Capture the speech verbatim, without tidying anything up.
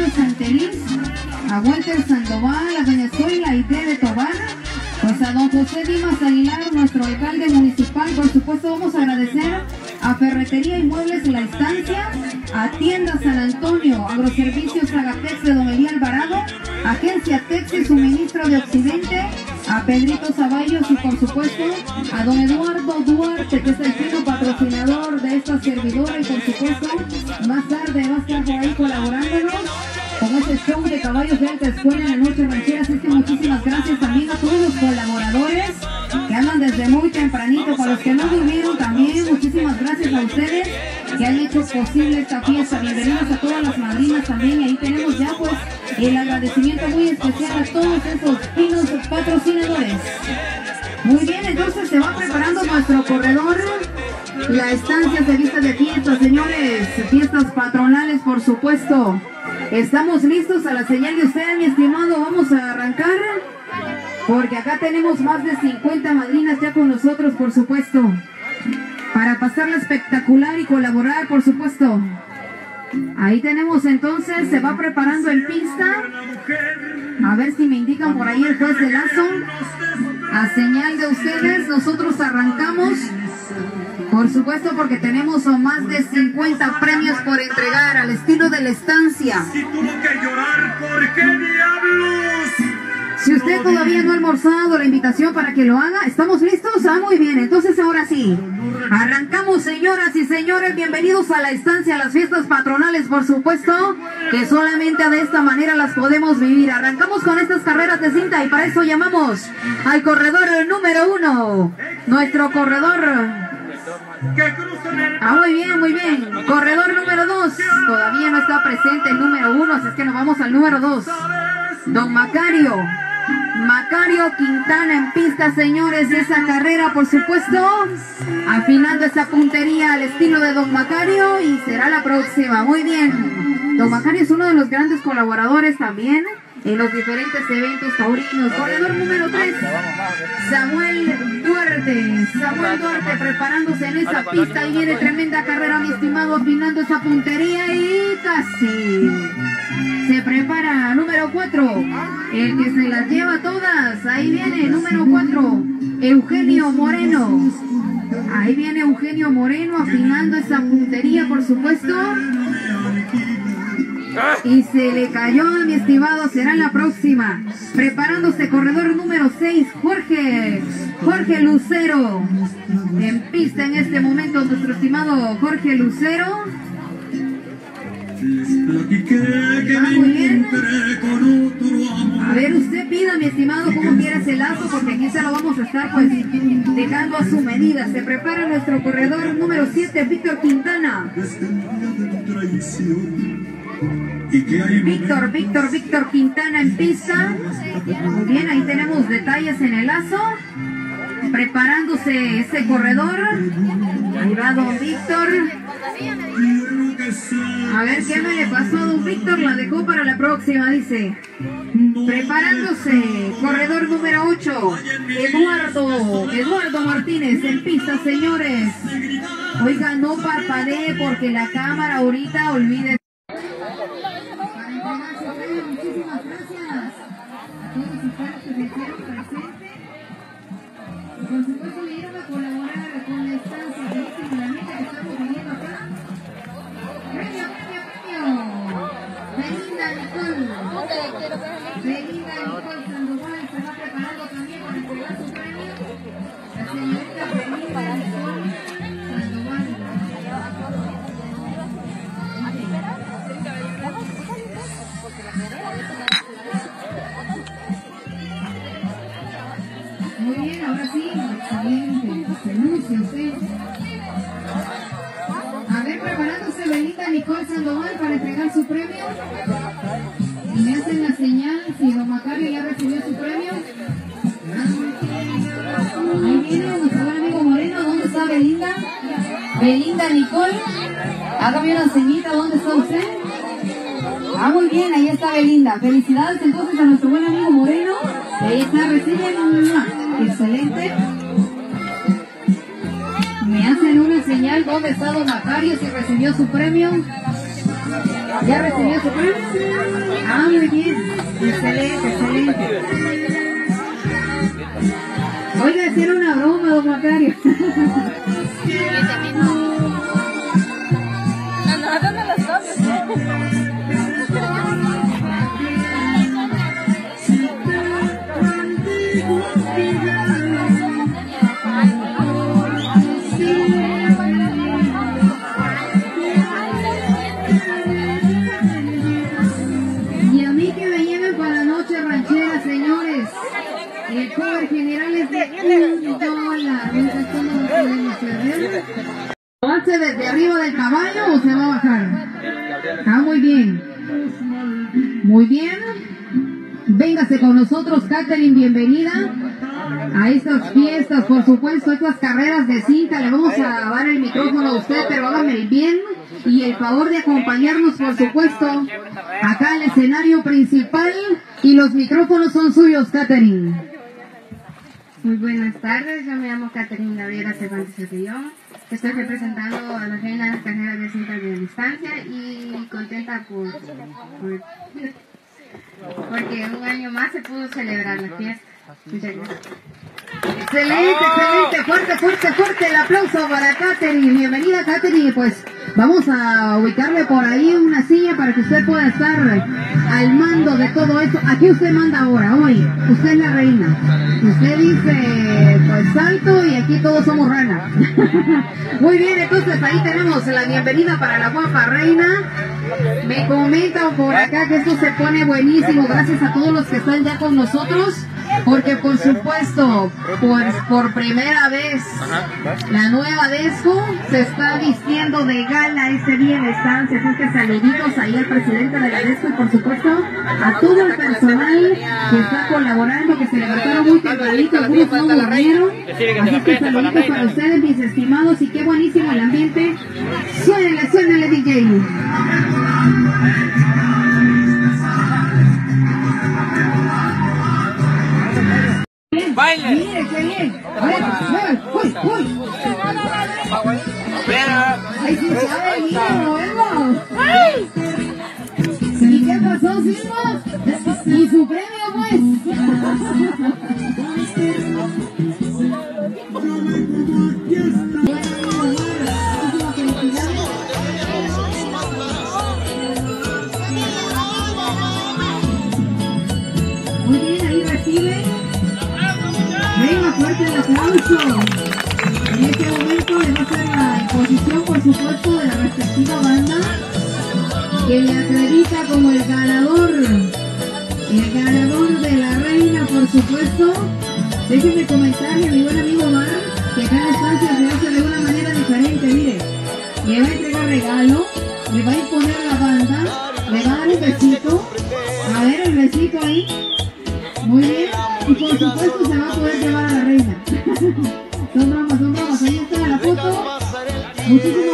Mario Santeliz, a Walter Sandoval, a doña Zoila Aide de Tobar, pues a don José Dimas Aguilar, nuestro alcalde municipal. Por supuesto vamos a agradecer a Ferretería y Muebles La Estancia, a Tienda San Antonio, Agroservicios Agatex de don Elí Alvarado, Agencia Texi, Suministro de Occidente, a Pedrito Zavallos y por supuesto a don Eduardo Duarte, que es el fino patrocinador de esta servidora, y por supuesto más tarde va a estar por ahí colaborándonos con ese show de caballos de alta escuela en la noche ranchera. Así que muchísimas gracias también a todos los colaboradores que andan desde muy tempranito. Para los que no durmieron también, muchísimas gracias a ustedes que han hecho posible esta fiesta. Bienvenidas a todas las madrinas también. Y ahí tenemos ya pues el agradecimiento muy especial a todos esos finos patrocinadores. Muy bien, entonces se va preparando nuestro corredor. La estancia se viste de fiestas, señores, fiestas patronales, por supuesto. Estamos listos a la señal de usted, mi estimado. Vamos a arrancar porque acá tenemos más de cincuenta madrinas ya con nosotros, por supuesto, para pasarla espectacular y colaborar, por supuesto. Ahí tenemos entonces, se va preparando el pista. A ver si me indican por ahí el juez de lazo. A señal de ustedes, nosotros arrancamos. Por supuesto, porque tenemos más de cincuenta premios por entregar al estilo de La Estancia. Si tuvo que llorar, ¿por qué diablos? Si usted todavía no ha almorzado, la invitación para que lo haga. ¿Estamos listos? Ah, muy bien. Entonces ahora sí, arrancamos, señoras y señores. Bienvenidos a La Estancia, a las fiestas patronales, por supuesto, que solamente de esta manera las podemos vivir. Arrancamos con estas carreras de cinta y para eso llamamos al corredor número uno. Nuestro corredor... Ah, muy bien, muy bien. Corredor número dos. Todavía no está presente el número uno, así es que nos vamos al número dos. Don Macario. Macario Quintana en pista, señores, de esa carrera, por supuesto. Afinando esa puntería al estilo de Don Macario y será la próxima. Muy bien. Don Macario es uno de los grandes colaboradores también en los diferentes eventos taurinos. Corredor número tres, Samuel Duarte. Samuel Duarte preparándose en esa pista y viene tremenda carrera, mi estimado, afinando esa puntería y casi se prepara. Número cuatro, el que se las lleva todas. Ahí viene, número cuatro, Eugenio Moreno. Ahí viene Eugenio Moreno afinando esa puntería, por supuesto. Y se le cayó, mi estimado, será la próxima. Preparándose corredor número seis, Jorge, Jorge Lucero. En pista en este momento, nuestro estimado Jorge Lucero. Ah, muy bien. A ver, usted pida, mi estimado, cómo quiere ese lazo, porque aquí se lo vamos a estar pues dejando a su medida. Se prepara nuestro corredor número siete, Víctor Quintana. Víctor, Víctor, Víctor Quintana en pista. Muy bien, ahí tenemos detalles en el lazo. Preparándose ese corredor. Ahí va don Víctor. A ver qué me le pasó a don Víctor. La dejó para la próxima, dice. Preparándose, corredor número ocho, Eduardo, Eduardo Martínez en pista, señores. Oiga, no parpadee porque la cámara ahorita olvide. Muchísimas gracias a todos ustedes que se hicieron presentes. Y por supuesto vinieron a colaborar con la estancia de este planeta que estamos viviendo acá. ¡Premio, premio, premio! Belinda Nicole. Belinda Nicole Sandoval se va preparando también para entregar su premio. La señorita Belinda Nicole Sandoval. Muy bien, ahora sí, excelente, se luce usted. A ver, preparándose Belinda Nicole Sandoval para entregar su premio. Y me hacen la señal si don Macario ya recibió su premio. Ahí viene nuestro buen amigo Moreno. ¿Dónde está Belinda? Belinda Nicole, hágame una ceñita, ¿dónde está usted? Ah, muy bien, ahí está Belinda. Felicidades entonces a nuestro buen amigo Moreno. Ahí está, reciben. Excelente. Me hacen una señal, ¿dónde está don Macario si recibió su premio? ¿Ya recibió su premio? Ah, muy bien. Excelente, excelente. Oiga, si era una broma, don Macario. Y a mí que me lleven para la noche ranchera, señores. El cover general es de un dólar. Esto no lo podemos perder. ¿Avance desde arriba del caballo o se va a bajar? Ah, muy bien. Muy bien. Véngase con nosotros, Catherine, bienvenida a estas fiestas, por supuesto, estas carreras de cinta. Le vamos a dar el micrófono a usted, pero hágame el bien y el favor de acompañarnos, por supuesto, acá al escenario principal, y los micrófonos son suyos, Catherine. Muy buenas tardes, yo me llamo Catherine Gabriela Cervantes Cedillón. Estoy representando a la reina de las carreras de cinta de distancia y contenta por, por porque un año más se pudo celebrar la fiesta. Muchas gracias. Excelente, excelente, fuerte, fuerte, fuerte el aplauso para Catherine. Bienvenida, Catherine. Pues vamos a ubicarle por ahí una silla para que usted pueda estar al mando de todo esto. Aquí usted manda ahora, hoy. Usted es la reina. Usted dice, pues salto, y aquí todos somos rana. Muy bien, entonces ahí tenemos la bienvenida para la guapa reina. Me comentan por acá que esto se pone buenísimo. Gracias a todos los que están ya con nosotros. Porque por supuesto, por, por primera vez, la nueva Desco se está vistiendo de gala este día en estancia. Así que saluditos ahí al presidente de la Desco y por supuesto a todo el personal que está colaborando, que se levantaron muy tempranito, algunos no durmieron. Así que saluditos para ustedes, mis estimados, y qué buenísimo el ambiente. Suénele, suénele, D J. ¡Baile! ¡Mire, qué bien! A ver, mueve, uy, uy. ¡Ay, sí sabe, mira, movemos! ¿Y qué pasó, Silva? ¿Y su premio, pues? Muy bien, ahí recibe. Venga, fuerte el aplauso. En este momento le va a hacer la imposición, por supuesto, de la respectiva banda que le acredita como el ganador, el ganador de la reina, por supuesto. Déjenme comentarle a mi buen amigo Mar que acá en la estancia se hace de una manera diferente. Mire, le va a entregar regalo, le va a imponer la banda, le va a dar un besito. A ver el besito ahí. Muy bien. Y por supuesto se va a poder llevar a la reina. Son bromas, son bromas. Ahí está la foto. Muchísimas